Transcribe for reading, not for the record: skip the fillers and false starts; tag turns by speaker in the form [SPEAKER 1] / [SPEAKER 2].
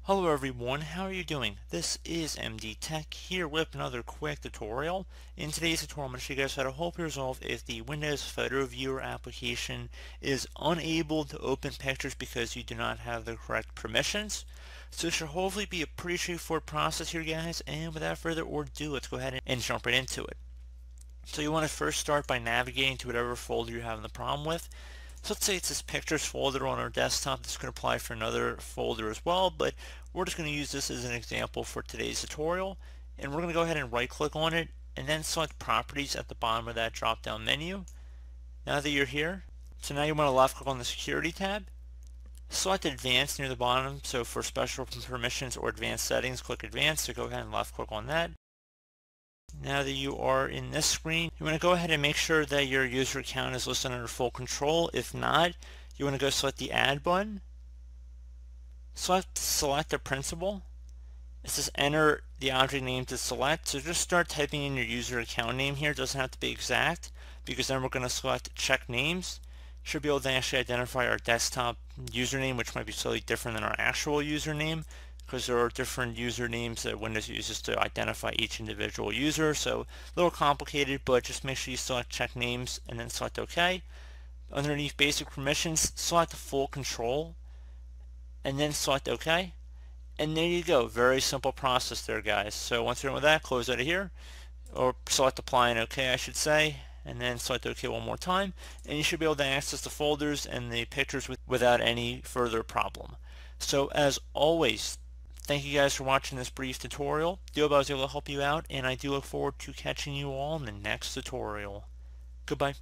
[SPEAKER 1] Hello everyone, how are you doing? This is MD Tech here with another quick tutorial. In today's tutorial, I'm going to show you guys how to help you resolve if the Windows Photo Viewer application is unable to open pictures because you do not have the correct permissions. So it should hopefully be a pretty straightforward process here, guys, and without further ado, let's go ahead and jump right into it. So you want to first start by navigating to whatever folder you're having the problem with. So let's say it's this pictures folder on our desktop. This could apply for another folder as well, but we're just going to use this as an example for today's tutorial. And we're going to go ahead and right click on it and then select properties at the bottom of that drop down menu. Now that you're here, so now you want to left click on the security tab. Select advanced near the bottom. So for special permissions or advanced settings, click advanced. So go ahead and left click on that. Now that you are in this screen, you want to go ahead and make sure that your user account is listed under full control. If not, you want to go select the add button. Select the principal. It says enter the object name to select. So just start typing in your user account name here. It doesn't have to be exact because then we're going to select check names. Should be able to actually identify our desktop username, which might be slightly different than our actual username, because there are different usernames that Windows uses to identify each individual user. So a little complicated, but just make sure you select check names and then select OK. Underneath basic permissions, select full control and then select OK. And there you go. Very simple process there, guys. So once you're done with that, close out of here, or select apply and OK, I should say, and then select OK one more time, and you should be able to access the folders and the pictures without any further problem. So as always, thank you guys for watching this brief tutorial. I hope I was able to help you out, and I do look forward to catching you all in the next tutorial. Goodbye.